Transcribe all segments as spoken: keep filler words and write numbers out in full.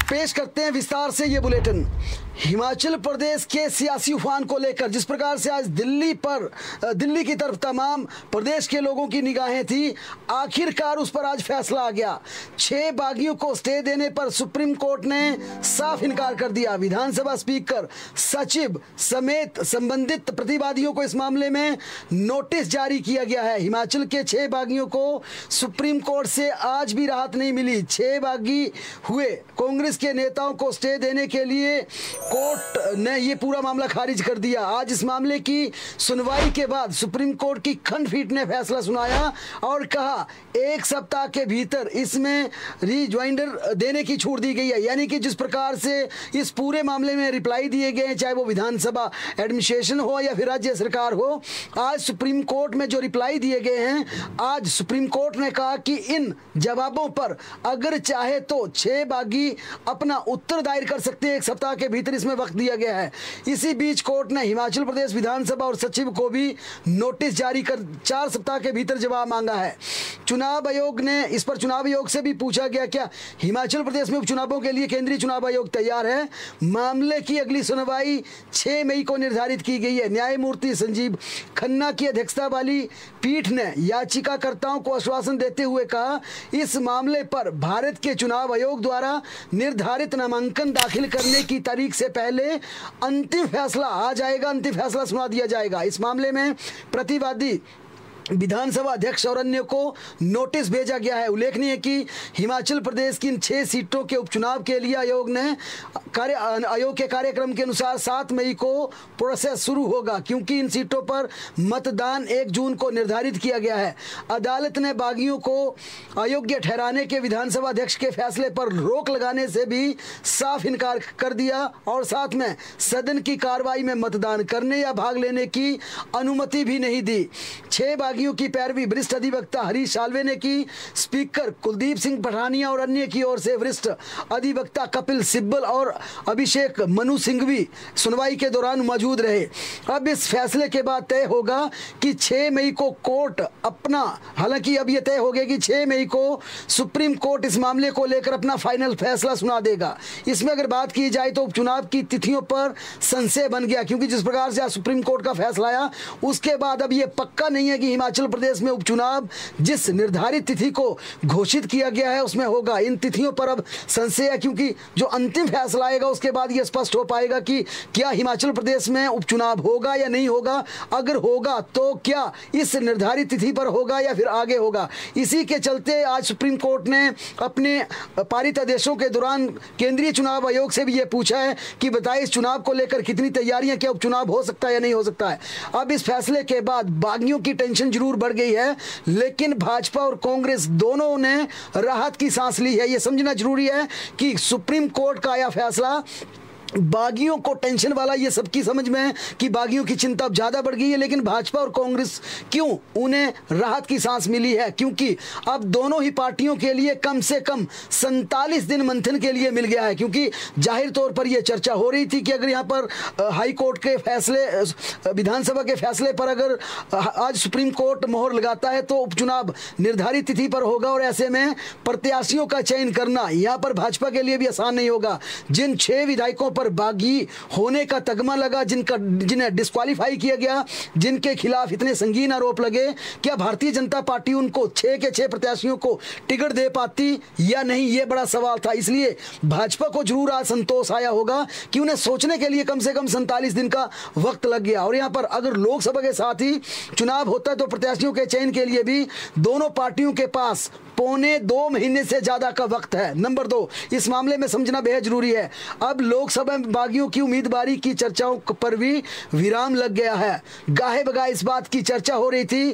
पेश करते हैं विस्तार से ये बुलेटिन। हिमाचल प्रदेश के सियासी उफान को लेकर जिस प्रकार से आज दिल्ली पर दिल्ली की तरफ तमाम प्रदेश के लोगों की निगाहें थी, आखिरकार उस पर आज फैसला आ गया। छह बागियों को स्टे देने पर सुप्रीम कोर्ट ने साफ इनकार कर दिया। विधानसभा स्पीकर, सचिव समेत संबंधित प्रतिवादियों को इस मामले में नोटिस जारी किया गया है। हिमाचल के छह बागियों को सुप्रीम कोर्ट से आज भी राहत नहीं मिली। छह बागी हुए कांग्रेस के नेताओं को स्टे देने के लिए कोर्ट ने ये पूरा मामला खारिज कर दिया। आज इस मामले की सुनवाई के बाद सुप्रीम कोर्ट की खंडपीठ ने फैसला सुनाया और कहा एक सप्ताह के भीतर इसमें रिज्वाइंडर देने की छूट दी गई है। यानी कि जिस प्रकार से इस पूरे मामले में रिप्लाई दिए गए, चाहे वो विधानसभा एडमिनिस्ट्रेशन हो या फिर राज्य सरकार हो, आज सुप्रीम कोर्ट में जो रिप्लाई दिए गए हैं, आज सुप्रीम कोर्ट ने कहा कि इन जवाबों पर अगर चाहे तो छह बागी अपना उत्तर दायर कर सकते हैं। एक सप्ताह के भीतर इसमें वक्त दिया गया है। इसी बीच कोर्ट ने हिमाचल प्रदेश विधानसभा और सचिव को भी नोटिस जारी कर चार सप्ताह के भीतर जवाब मांगा है। चुनाव आयोग ने इस पर चुनाव आयोग से भी पूछा गया क्या हिमाचल प्रदेश में उपचुनावों के लिए केंद्रीय चुनाव आयोग तैयार है। मामले की अगली सुनवाई छह मई को निर्धारित की गई है। न्यायमूर्ति संजीव खन्ना की अध्यक्षता वाली पीठ ने याचिकाकर्ताओं को आश्वासन देते हुए कहा इस मामले पर भारत के चुनाव आयोग द्वारा निर्धारित नामांकन दाखिल करने की तारीख से पहले अंतिम फैसला आ जाएगा, अंतिम फैसला सुना दिया जाएगा। इस मामले में प्रतिवादी विधानसभा अध्यक्ष और अन्य को नोटिस भेजा गया है। उल्लेखनीय है कि हिमाचल प्रदेश की इन छह सीटों के उपचुनाव के लिए आयोग ने कार्य आयोग के कार्यक्रम के अनुसार सात मई को प्रोसेस शुरू होगा, क्योंकि इन सीटों पर मतदान एक जून को निर्धारित किया गया है। अदालत ने बागियों को अयोग्य ठहराने के विधानसभा अध्यक्ष के फैसले पर रोक लगाने से भी साफ इनकार कर दिया और साथ में सदन की कार्रवाई में मतदान करने या भाग लेने की अनुमति भी नहीं दी। छह बागी की पैरवी वरिष्ठ अधिवक्ता हरीश साल्वे ने की। स्पीकर कुलदीप सिंह पठानिया और अन्य की ओर से वरिष्ठ अधिवक्ता कपिल सिब्बल और अभिषेक मनु सिंघवी सुनवाई के दौरान मौजूद रहे। अब इस फैसले के बाद तय होगा कि छह मई को कोर्ट अपना हालांकि अब यह तय हो गया कि छह मई को सुप्रीम कोर्ट इस मामले को लेकर अपना फाइनल फैसला सुना देगा। इसमें अगर बात की जाए तो उपचुनाव की तिथियों पर संशय बन गया, क्योंकि जिस प्रकार से आज सुप्रीम कोर्ट का फैसला आया उसके बाद अब यह पक्का नहीं है कि हिमाचल प्रदेश में उपचुनाव जिस निर्धारित तिथि को घोषित किया गया है उसमें होगा। इन तिथियों पर अब संशय है, क्योंकि जो अंतिम फैसला आएगा उसके बाद यह स्पष्ट हो पाएगा कि क्या हिमाचल प्रदेश में उपचुनाव होगा या नहीं होगा। अगर होगा तो क्या इस निर्धारित तिथि पर होगा या फिर आगे होगा। इसी के चलते आज सुप्रीम कोर्ट ने अपने पारित आदेशों के दौरान केंद्रीय चुनाव आयोग से भी यह पूछा है कि बताइए इस चुनाव को लेकर कितनी तैयारियां, क्या उपचुनाव हो सकता है या नहीं हो सकता है। अब इस फैसले के बाद बागियों की टेंशन जरूर बढ़ गई है, लेकिन भाजपा और कांग्रेस दोनों ने राहत की सांस ली है। यह समझना जरूरी है कि सुप्रीम कोर्ट का आया फैसला बागियों को टेंशन वाला, ये सबकी समझ में है कि बागियों की चिंता अब ज़्यादा बढ़ गई है, लेकिन भाजपा और कांग्रेस क्यों उन्हें राहत की सांस मिली है, क्योंकि अब दोनों ही पार्टियों के लिए कम से कम सैंतालीस दिन मंथन के लिए मिल गया है। क्योंकि जाहिर तौर पर यह चर्चा हो रही थी कि अगर यहाँ पर हाई कोर्ट के फैसले, विधानसभा के फैसले पर अगर आज सुप्रीम कोर्ट मोहर लगाता है तो उपचुनाव निर्धारित तिथि पर होगा और ऐसे में प्रत्याशियों का चयन करना यहाँ पर भाजपा के लिए भी आसान नहीं होगा। जिन छह विधायकों पर बागी होने का तगमा लगा, जिनका जिन्हें डिस्क्वालीफाई किया गया, जिनके खिलाफ इतने संगीन आरोप लगे, क्या भारतीय जनता पार्टी उनको छह के छह प्रत्याशियों को टिकट दे पाती या नहीं, ये बड़ा सवाल था। इसलिए भाजपा को जरूर आज संतोष आया होगा कि उन्हें सोचने के लिए कम से कम सैंतालीस दिन का वक्त लग गया। और यहाँ पर अगर लोकसभा के साथ ही चुनाव होता है तो प्रत्याशियों के चयन के लिए भी दोनों पार्टियों के पास पौने दो महीने से ज्यादा का वक्त है। नंबर दो, इस मामले में समझना बेहद जरूरी है, अब लोकसभा में बागियों की उम्मीदवारी की चर्चाओं पर भी विराम लग गया है। गाहे बगाए इस बात की चर्चा हो रही थी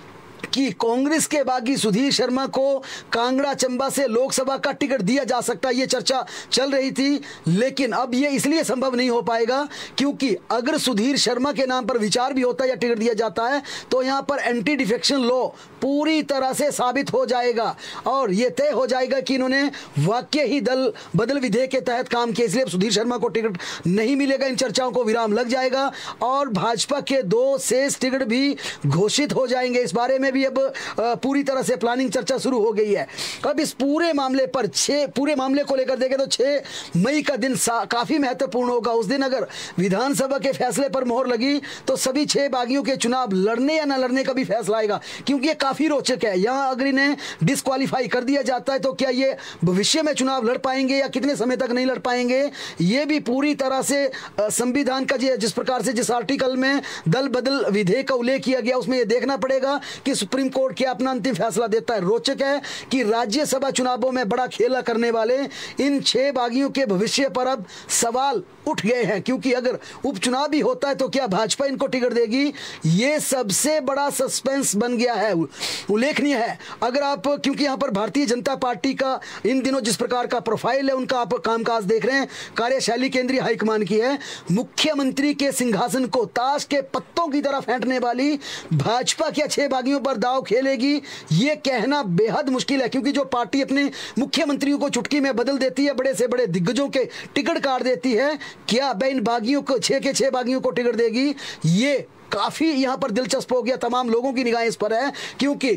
कि कांग्रेस के बागी सुधीर शर्मा को कांगड़ा चंबा से लोकसभा का टिकट दिया जा सकता है, ये चर्चा चल रही थी। लेकिन अब ये इसलिए संभव नहीं हो पाएगा क्योंकि अगर सुधीर शर्मा के नाम पर विचार भी होता है या टिकट दिया जाता है तो यहाँ पर एंटी डिफेक्शन लॉ पूरी तरह से साबित हो जाएगा और ये तय हो जाएगा कि इन्होंने वाकई ही दल बदल विधेयक के तहत काम किया, इसलिए सुधीर शर्मा को टिकट नहीं मिलेगा। इन चर्चाओं को विराम लग जाएगा और भाजपा के दो शेष टिकट भी घोषित हो जाएंगे। इस बारे में भी भी अब पूरी तरह से प्लानिंग चर्चा शुरू हो गई है। अब इस पूरे मामले पर छः पूरे मामले को लेकर देखें तो छः मई का दिन काफ़ी महत्वपूर्ण होगा। उस दिन अगर विधानसभा के फैसले पर मोहर लगी तो सभी छः बागियों के चुनाव लड़ने या न लड़ने का भी फैसला आएगा, क्योंकि ये काफ़ी रोचक है। यहाँ अगर इन्हें डिस्क्वालीफाई कर दिया जाता है तो क्या ये भविष्य में चुनाव लड़ पाएंगे या कितने समय तक नहीं लड़ पाएंगे, ये भी पूरी तरह से संविधान का जिस प्रकार से जिस आर्टिकल में दल बदल विधेयक का उल्लेख किया गया उसमें यह देखना पड़ेगा कि सुप्रीम कोर्ट क्या अपना अंतिम फैसला देता है। रोचक है कि राज्यसभा चुनावों में बड़ा खेला करने वाले इन छह बागियों के भविष्य पर अब सवाल उठ गए हैं, क्योंकि अगर उपचुनाव भी होता है तो क्या भाजपा इनको टिकट देगी, ये सबसे बड़ा सस्पेंस बन गया है। उल्लेखनीय है अगर आप, क्योंकि यहां पर भारतीय जनता पार्टी का इन दिनों जिस प्रकार का प्रोफाइल है, उनका आप कामकाज देख रहे हैं, कार्यशैली केंद्रीय हाईकमान की है। मुख्यमंत्री के सिंहासन को ताश के पत्तों की तरह फेंटने वाली भाजपा क्या छह बागियों पर दांव खेलेगी, ये कहना बेहद मुश्किल है, क्योंकि जो पार्टी अपने मुख्यमंत्रियों को चुटकी में बदल देती है, बड़े से बड़े दिग्गजों के टिकट काट देती है, क्या वह इन बागियों को छह के छह बागियों को टिकट देगी, ये काफी यहां पर दिलचस्प हो गया। तमाम लोगों की निगाहें इस पर है, क्योंकि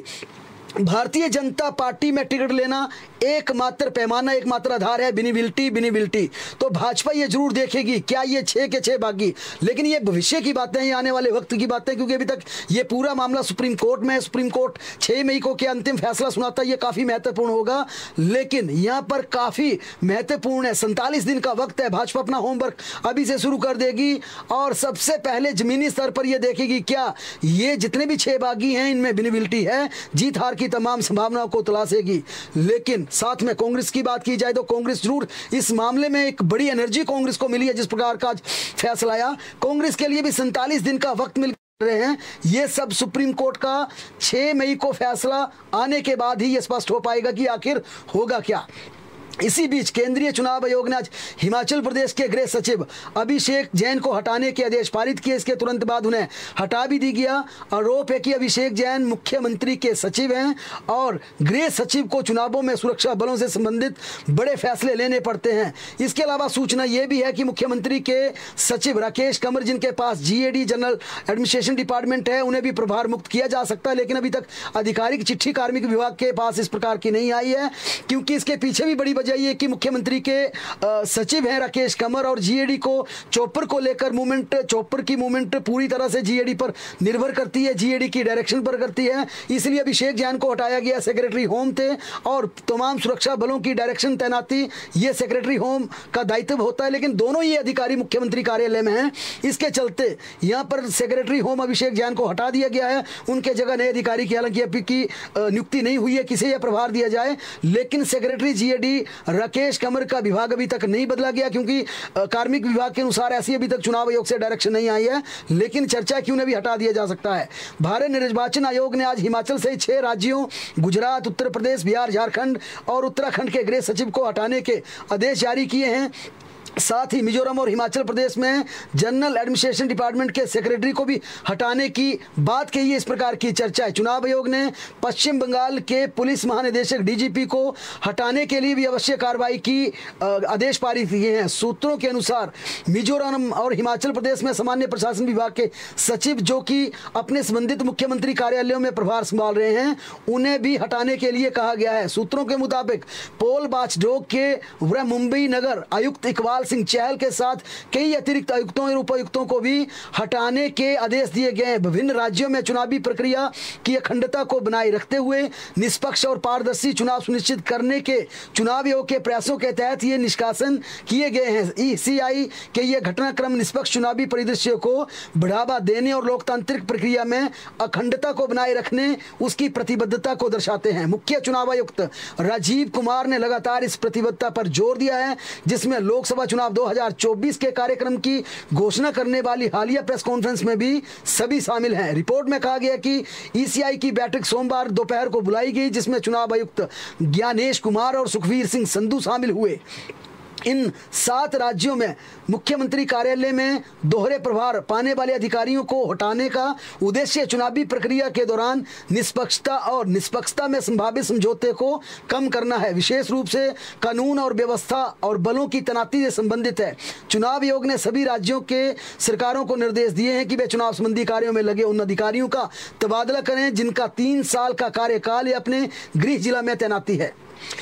भारतीय जनता पार्टी में टिकट लेना एकमात्र पैमाना, एकमात्र आधार है विनिबिलिटी विनिबिलिटी। तो भाजपा ये जरूर देखेगी क्या ये छह के छह बागी, लेकिन ये भविष्य की बातें हैं, ये आने वाले वक्त की बातें, क्योंकि अभी तक ये पूरा मामला सुप्रीम कोर्ट में है। सुप्रीम कोर्ट छह मई को क्या अंतिम फैसला सुनाता है, ये काफी महत्वपूर्ण होगा। लेकिन यहाँ पर काफी महत्वपूर्ण है, सैंतालीस दिन का वक्त है, भाजपा अपना होमवर्क अभी से शुरू कर देगी और सबसे पहले जमीनी स्तर पर यह देखेगी क्या ये जितने भी छह बागी हैं इनमें विनिबिलिटी है, जीत हार की तमाम संभावनाओं को तलाशेगी। लेकिन साथ में कांग्रेस की बात की जाए तो कांग्रेस जरूर इस मामले में एक बड़ी एनर्जी कांग्रेस को मिली है, जिस प्रकार का फैसला आया। कांग्रेस के लिए भी सैंतालीस दिन का वक्त मिल रहे हैं। ये सब सुप्रीम कोर्ट का छह मई को फैसला आने के बाद ही ये स्पष्ट हो पाएगा कि आखिर होगा क्या। इसी बीच केंद्रीय चुनाव आयोग ने आज हिमाचल प्रदेश के गृह सचिव अभिषेक जैन को हटाने के आदेश पारित किए। इसके तुरंत बाद उन्हें हटा भी दी गया। आरोप है कि अभिषेक जैन मुख्यमंत्री के सचिव हैं और गृह सचिव को चुनावों में सुरक्षा बलों से संबंधित बड़े फैसले लेने पड़ते हैं। इसके अलावा सूचना यह भी है कि मुख्यमंत्री के सचिव राकेश कंवर, जिनके पास जीएडी जनरल एडमिनिस्ट्रेशन डिपार्टमेंट है, उन्हें भी प्रभार मुक्त किया जा सकता है, लेकिन अभी तक आधिकारिक चिट्ठी कार्मिक विभाग के पास इस प्रकार की नहीं आई है, क्योंकि इसके पीछे भी बड़ी जाइए कि मुख्यमंत्री के आ, सचिव हैं राकेश कंवर और जीएडी को चॉपर को लेकर मूवमेंट, चॉपर की मूवमेंट पूरी तरह से जीएडी पर निर्भर करती है, जीएडी की डायरेक्शन पर करती है। इसलिए अभिषेक जैन को हटाया गया। सेक्रेटरी होम थे और तमाम सुरक्षा बलों की डायरेक्शन तैनाती ये सेक्रेटरी होम का दायित्व होता है, लेकिन दोनों ही अधिकारी मुख्यमंत्री कार्यालय में हैं। इसके चलते यहां पर सेक्रेटरी होम अभिषेक जैन को हटा दिया गया है। उनके जगह नए अधिकारी की हालांकि अभी की नियुक्ति नहीं हुई है, किसे यह प्रभार दिया जाए, लेकिन सेक्रेटरी जीएडी राकेश कंवर का विभाग अभी तक नहीं बदला गया, क्योंकि कार्मिक विभाग के अनुसार ऐसी अभी तक चुनाव आयोग से डायरेक्शन नहीं आई है। लेकिन चर्चा क्यों नहीं भी हटा दिया जा सकता है। भारत निर्वाचन आयोग ने आज हिमाचल से छह राज्यों गुजरात, उत्तर प्रदेश, बिहार, झारखंड और उत्तराखंड के गृह सचिव को हटाने के आदेश जारी किए हैं। साथ ही मिजोरम और हिमाचल प्रदेश में जनरल एडमिनिस्ट्रेशन डिपार्टमेंट के सेक्रेटरी को भी हटाने की बात कही है। इस प्रकार की चर्चा है। चुनाव आयोग ने पश्चिम बंगाल के पुलिस महानिदेशक डीजीपी को हटाने के लिए भी आवश्यक कार्रवाई की आदेश पारित किए हैं। सूत्रों के अनुसार मिजोरम और हिमाचल प्रदेश में सामान्य प्रशासन विभाग के सचिव, जो कि अपने संबंधित मुख्यमंत्री कार्यालयों में प्रभार संभाल रहे हैं, उन्हें भी हटाने के लिए कहा गया है। सूत्रों के मुताबिक पोल बाचडोग के व मुंबई नगर आयुक्त इकबाल सिंह चहल के साथ कई अतिरिक्त आयुक्तों और उपायुक्तों को भी हटाने के आदेश दिए गए हैं। विभिन्न राज्यों में चुनावी प्रक्रिया की अखंडता को बनाए रखते हुए निष्पक्ष और पारदर्शी चुनाव सुनिश्चित करने के चुनाव आयोग के प्रयासों के तहत ये निष्कासन किए गए हैं। ईसीआई के ये घटनाक्रम निष्पक्ष चुनावी परिदृश्य को बढ़ावा देने और लोकतांत्रिक प्रक्रिया में अखंडता को बनाए रखने उसकी प्रतिबद्धता को दर्शाते हैं। मुख्य चुनाव आयुक्त राजीव कुमार ने लगातार इस प्रतिबद्धता पर जोर दिया है, जिसमें लोकसभा चुनाव दो हज़ार चौबीस के कार्यक्रम की घोषणा करने वाली हालिया प्रेस कॉन्फ्रेंस में भी सभी शामिल हैं। रिपोर्ट में कहा गया कि ईसीआई की बैठक सोमवार दोपहर को बुलाई गई, जिसमें चुनाव आयुक्त ज्ञानेश कुमार और सुखवीर सिंह संधू शामिल हुए। इन सात राज्यों में मुख्यमंत्री कार्यालय में दोहरे प्रभार पाने वाले अधिकारियों को हटाने का उद्देश्य चुनावी प्रक्रिया के दौरान निष्पक्षता और निष्पक्षता में संभावित समझौते को कम करना है। विशेष रूप से कानून और व्यवस्था और बलों की तैनाती से संबंधित है। चुनाव आयोग ने सभी राज्यों के सरकारों को निर्देश दिए हैं कि वे चुनाव संबंधी कार्यों में लगे उन अधिकारियों का तबादला करें जिनका तीन साल का कार्यकाल या अपने गृह जिला में तैनाती है।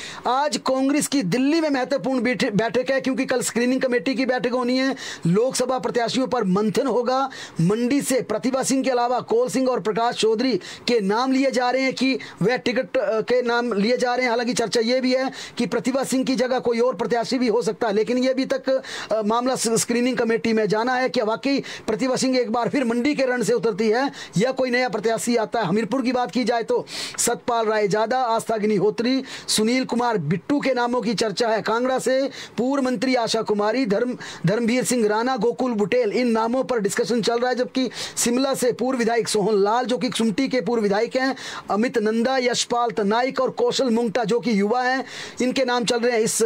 आज कांग्रेस की दिल्ली में महत्वपूर्ण बैठक है क्योंकि कल स्क्रीनिंग कमेटी की बैठक होनी है। लोकसभा प्रत्याशियों पर मंथन होगा। मंडी से प्रतिभा सिंह के अलावा कौल सिंह और प्रकाश चौधरी के नाम लिए जा रहे हैं कि वह टिकट के नाम लिए जा रहे हैं। हालांकि चर्चा ये भी है कि प्रतिभा सिंह की जगह कोई और प्रत्याशी भी हो सकता है, लेकिन ये अभी तक मामला स्क्रीनिंग कमेटी में जाना है कि वाकई प्रतिभा सिंह एक बार फिर मंडी के रण से उतरती है या कोई नया प्रत्याशी आता है। हमीरपुर की बात की जाए तो सतपाल राय जादा, आस्था अग्निहोत्री, सुनील कुमार बिट्टू के नामों की चर्चा है। कांगड़ा से पूर्व मंत्री आशा कुमारी, धर्म धर्मवीर सिंह राणा, गोकुल बुटेल, इन नामों पर डिस्कशन चल रहा है। जबकि शिमला से पूर्व विधायक सोहन लाल जो कि सुमटी के पूर्व विधायक हैं, अमित नंदा, यशपाल तनाइक और कौशल मुंगटा जो कि युवा हैं, इनके नाम चल रहे हैं। इस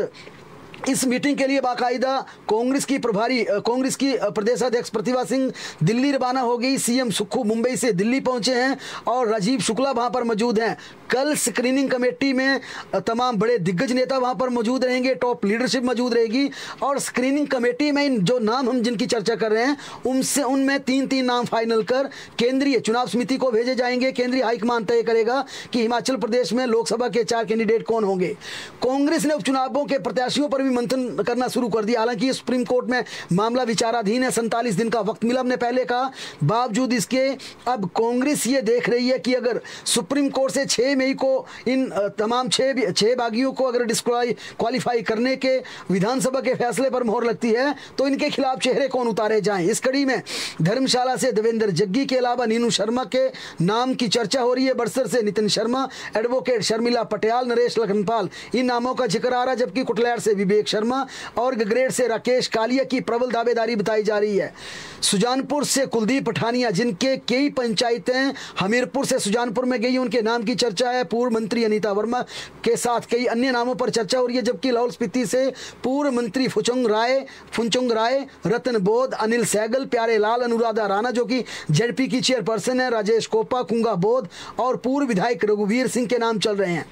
इस मीटिंग के लिए बाकायदा कांग्रेस की प्रभारी कांग्रेस की प्रदेशाध्यक्ष प्रतिभा सिंह दिल्ली रवाना हो गई। सीएम सुक्खू मुंबई से दिल्ली पहुंचे हैं और राजीव शुक्ला वहां पर मौजूद हैं। कल स्क्रीनिंग कमेटी में तमाम बड़े दिग्गज नेता वहां पर मौजूद रहेंगे, टॉप लीडरशिप मौजूद रहेगी और स्क्रीनिंग कमेटी में इन जो नाम हम जिनकी चर्चा कर रहे हैं उनसे उनमें तीन तीन नाम फाइनल कर केंद्रीय चुनाव समिति को भेजे जाएंगे। केंद्रीय हाईकमान तय करेगा कि हिमाचल प्रदेश में लोकसभा के चार कैंडिडेट कौन होंगे। कांग्रेस ने उपचुनावों के प्रत्याशियों पर भी मंथन करना शुरू कर दिया। हालांकि सुप्रीम कोर्ट में मामला विचाराधीन है, सैंतालीस दिन का वक्त मिला हमने पहले कहा। बावजूद इसके अब कांग्रेस ये देख रही है कि अगर सुप्रीम कोर्ट से छह मई को इन तमाम छह छह बागियों को अगर डिस्क्वालीफाई करने के विधानसभा के फैसले पर मोहर लगती है तो इनके खिलाफ चेहरे कौन उतारे जाएं। इस कड़ी में धर्मशाला से देवेंद्र जग्गी के अलावा नीनू शर्मा के नाम की चर्चा हो रही है। बड़सर से नितिन शर्मा, एडवोकेट शर्मिला पटियाल, नरेश लखनपाल, इन नामों का जिक्र आ रहा है। जबकि कुटलैड़ से विवेक शर्मा और गगरेट से राकेश कालिया की प्रबल दावेदारी बताई जा रही है। सुजानपुर से कुलदीप पठानिया जिनके कई पंचायतें हमीरपुर से सुजानपुर में गई, उनके नाम की चर्चा है। पूर्व मंत्री अनीता वर्मा के साथ कई अन्य नामों पर चर्चा हो रही है। जबकि लाहौल स्पीति से पूर्व मंत्री फुचुंग राय फुनचुंग राय, रतन बोध, अनिल सहगल, प्यारे लाल, अनुराधा राणा जो कि जेडपी की चेयरपर्सन है, राजेश कोपा, कुंगा बोध और पूर्व विधायक रघुवीर सिंह के नाम चल रहे हैं।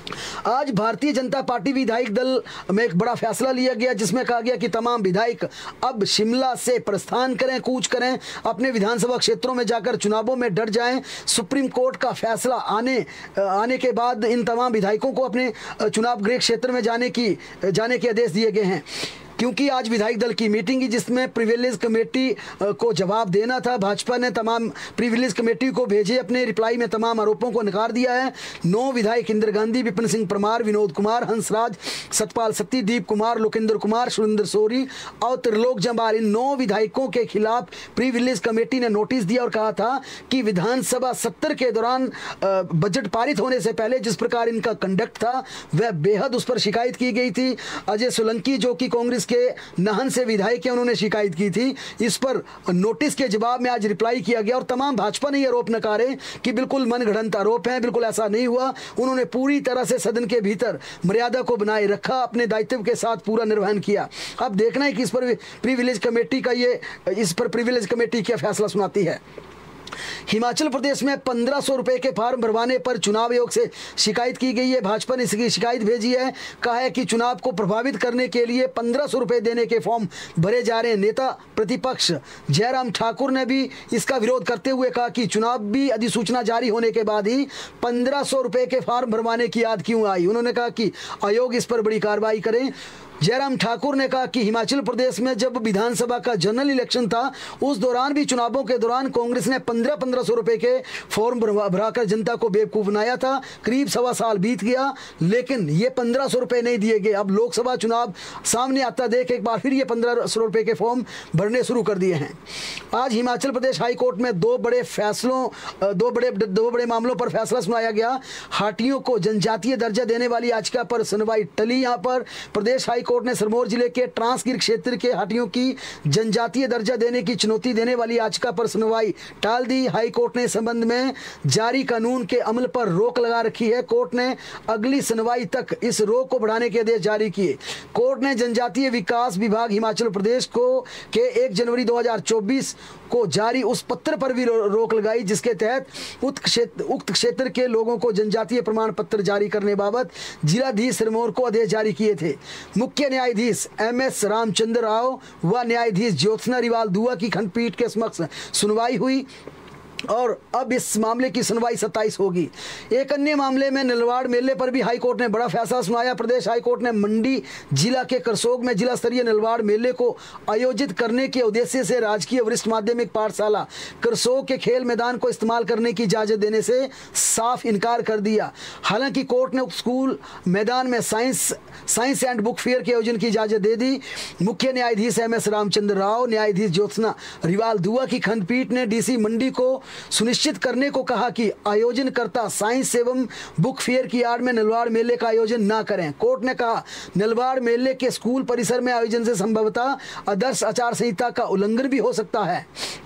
आज भारतीय जनता पार्टी विधायक दल में एक बड़ा फैसला लिया गया जिसमें कहा गया कि तमाम विधायक अब शिमला से प्रस्थान करें, कूच करें, अपने विधानसभा क्षेत्रों में जाकर चुनावों में डट जाएं। सुप्रीम कोर्ट का फैसला आने आने के बाद इन तमाम विधायकों को अपने चुनाव गृह क्षेत्र में जाने की जाने के आदेश दिए गए हैं। क्योंकि आज विधायक दल की मीटिंग की जिसमें प्रिविलेज कमेटी को जवाब देना था। भाजपा ने तमाम प्रिविलेज कमेटी को भेजे अपने रिप्लाई में तमाम आरोपों को नकार दिया है। नौ विधायक इंदिरा गांधी, विपिन सिंह परमार, विनोद कुमार, हंसराज, सतपाल सत्ती, दीप कुमार, लोकेंद्र कुमार, सुरेंद्र सोरी और त्रिलोक जम्वाल, इन नौ विधायकों के खिलाफ प्रिविलेज कमेटी ने नोटिस दिया और कहा था कि विधानसभा सत्र के दौरान बजट पारित होने से पहले जिस प्रकार इनका कंडक्ट था वह बेहद उस पर शिकायत की गई थी। अजय सोलंकी जो कि कांग्रेस के नाहन से विधायक हैं, उन्होंने शिकायत की थी। इस पर नोटिस के जवाब में आज रिप्लाई किया गया और तमाम भाजपा ने ये आरोप नकारे कि बिल्कुल मनगढ़ंत आरोप है, बिल्कुल ऐसा नहीं हुआ। उन्होंने पूरी तरह से सदन के भीतर मर्यादा को बनाए रखा, अपने दायित्व के साथ पूरा निर्वहन किया। अब देखना है कि इस पर प्रिविलेज कमेटी का ये इस पर प्रिविलेज कमेटी क्या फैसला सुनाती है। हिमाचल प्रदेश में पंद्रह सौ रुपए के फार्म भरवाने पर चुनाव आयोग से शिकायत की गई है। भाजपा ने इसकी शिकायत भेजी है, कहा है कि चुनाव को प्रभावित करने के लिए पंद्रह सौ रुपए देने के फॉर्म भरे जा रहे हैं। नेता प्रतिपक्ष जयराम ठाकुर ने भी इसका विरोध करते हुए कहा कि चुनावी अधिसूचना जारी होने के बाद ही पंद्रह सौ रुपए के फार्म भरवाने की याद क्यों आई। उन्होंने कहा कि आयोग इस पर बड़ी कार्रवाई करें। जयराम ठाकुर ने कहा कि हिमाचल प्रदेश में जब विधानसभा का जनरल इलेक्शन था उस दौरान भी चुनावों के दौरान कांग्रेस ने पंद्रह पंद्रह सौ रुपए के फॉर्म भराकर जनता को बेवकूफ बनाया था। करीब सवा साल बीत गया लेकिन ये पंद्रह सौ रुपए नहीं दिए गए। अब लोकसभा चुनाव सामने आता देख एक बार फिर ये पंद्रह सौ रुपए के फॉर्म भरने शुरू कर दिए हैं। आज हिमाचल प्रदेश हाई कोर्ट में दो बड़े फैसलों दो बड़े दो बड़े मामलों पर फैसला सुनाया गया। हाटियों को जनजातीय दर्जा देने वाली याचिका पर सुनवाई टली। यहाँ पर प्रदेश हाई कोर्ट ने सिरमौर जिले के ट्रांसगिर क्षेत्र के हाटियों की जनजातीय दर्जा देने की चुनौती देने वाली याचिका पर सुनवाई टाल दी। हाई कोर्ट ने इस संबंध में जारी कानून के अमल पर रोक लगा रखी है। कोर्ट ने अगली सुनवाई तक इस रोक को बढ़ाने के आदेश जारी किए। कोर्ट ने जनजातीय विकास विभाग हिमाचल प्रदेश को के एक जनवरी दो हज़ार चौबीस को जारी उस पत्र पर भी रोक लगाई जिसके तहत उक्त क्षेत्र उक्त क्षेत्र के लोगों को जनजातीय प्रमाण पत्र जारी करने बाबत जिलाधीश सिरमौर को आदेश जारी किए थे। मुख्य न्यायाधीश एम एस रामचंद्र राव व न्यायाधीश ज्योत्सना रिवाल दुआ की खंडपीठ के समक्ष सुनवाई हुई और अब इस मामले की सुनवाई सत्ताईस होगी। एक अन्य मामले में नलवाड़ मेले पर भी हाईकोर्ट ने बड़ा फैसला सुनाया। प्रदेश हाईकोर्ट ने मंडी जिला के करसोग में जिला स्तरीय नलवाड़ मेले को आयोजित करने के उद्देश्य से राजकीय वरिष्ठ माध्यमिक पाठशाला करसोग के खेल मैदान को इस्तेमाल करने की इजाजत देने से साफ इनकार कर दिया। हालांकि कोर्ट ने स्कूल मैदान में science science and book fair के आयोजन की इजाजत दे दी। मुख्य न्यायाधीश एम एस रामचंद्र राव, न्यायाधीश ज्योत्सना रिवाल दुआ की खंडपीठ ने डीसी मंडी को सुनिश्चित करने को कहा कि आयोजनकर्ता साइंस एवं बुक फेयर की आड़ में नलवाड़ मेले का आयोजन न करें। कोर्ट ने कहा नलवाड़ मेले के स्कूल परिसर में आयोजन से संभवतः आदर्श आचार संहिता का उल्लंघन भी हो सकता है।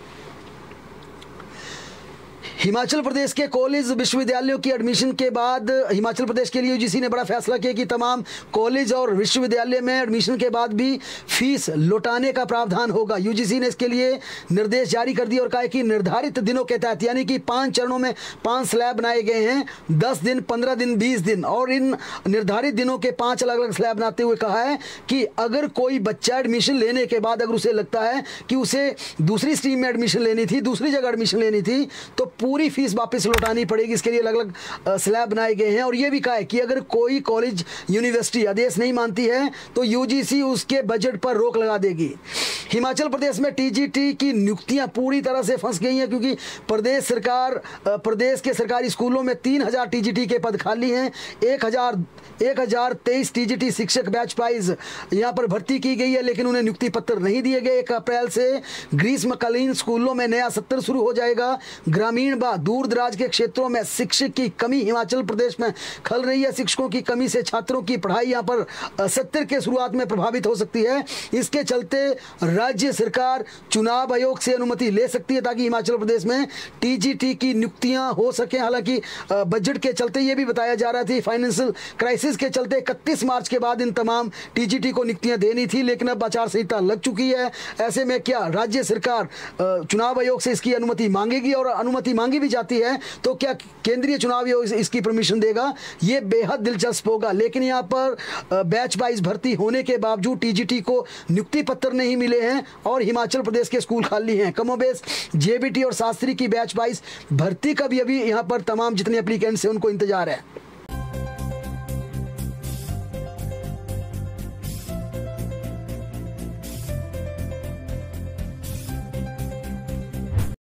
हिमाचल प्रदेश के कॉलेज विश्वविद्यालयों की एडमिशन के बाद हिमाचल प्रदेश के लिए यूजीसी ने बड़ा फैसला किया कि तमाम कॉलेज और विश्वविद्यालय में एडमिशन के बाद भी फीस लौटाने का प्रावधान होगा। यूजीसी ने इसके लिए निर्देश जारी कर दिए और कहा कि निर्धारित दिनों के तहत यानी कि पाँच चरणों में पाँच स्लैब बनाए गए हैं, दस दिन, पंद्रह दिन, बीस दिन, और इन निर्धारित दिनों के पाँच अलग अलग स्लैब बनाते हुए कहा है कि अगर कोई बच्चा एडमिशन लेने के बाद अगर उसे लगता है कि उसे दूसरी स्ट्रीम में एडमिशन लेनी थी, दूसरी जगह एडमिशन लेनी थी, तो पूरी फीस वापस लौटानी पड़ेगी। इसके लिए अलग अलग स्लैब बनाए गए हैं और ये भी कहा है कि अगर कोई कॉलेज यूनिवर्सिटी आदेश नहीं मानती है तो यूजीसी उसके बजट पर रोक लगा देगी। हिमाचल प्रदेश में टीजीटी की नियुक्तियां पूरी तरह से फंस गई हैं क्योंकि प्रदेश सरकार प्रदेश के सरकारी स्कूलों में तीन हजार टीजीटी के पद खाली हैं। एक हजार एक हजार तेईस टीजीटी शिक्षक बैच वाइज यहाँ पर भर्ती की गई है लेकिन उन्हें नियुक्ति पत्र नहीं दिए गए। एक अप्रैल से ग्रीष्मकालीन स्कूलों में नया सत्र शुरू हो जाएगा। ग्रामीण व दूर दराज के क्षेत्रों में शिक्षक की कमी हिमाचल प्रदेश में खल रही है। शिक्षकों की कमी से छात्रों की पढ़ाई यहाँ पर सत्र के शुरुआत में प्रभावित हो सकती है। इसके चलते राज्य सरकार चुनाव आयोग से अनुमति ले सकती है ताकि हिमाचल प्रदेश में टीजीटी की नियुक्तियां हो सके। हालांकि बजट के चलते ये भी बताया जा रहा था फाइनेंशियल क्राइसिस के चलते इकतीस मार्च के बाद इन तमाम टीजीटी को नियुक्तियां देनी थी, लेकिन अब आचार संहिता लग चुकी है। ऐसे में क्या राज्य सरकार चुनाव आयोग से इसकी अनुमति मांगेगी और अनुमति मांगी भी जाती है तो क्या केंद्रीय चुनाव आयोग इसकी परमिशन देगा? ये बेहद दिलचस्प होगा। लेकिन यहाँ पर बैच वाइज भर्ती होने के बावजूद टीजीटी को नियुक्ति पत्र नहीं मिले हैं और हिमाचल प्रदेश के स्कूल खाली हैं। कमोबेश जेबीटी और शास्त्री की बैच वाइज भर्ती का भी अभी यहाँ पर तमाम जितने एप्लीकेंट्स हैं उनको इंतजार है।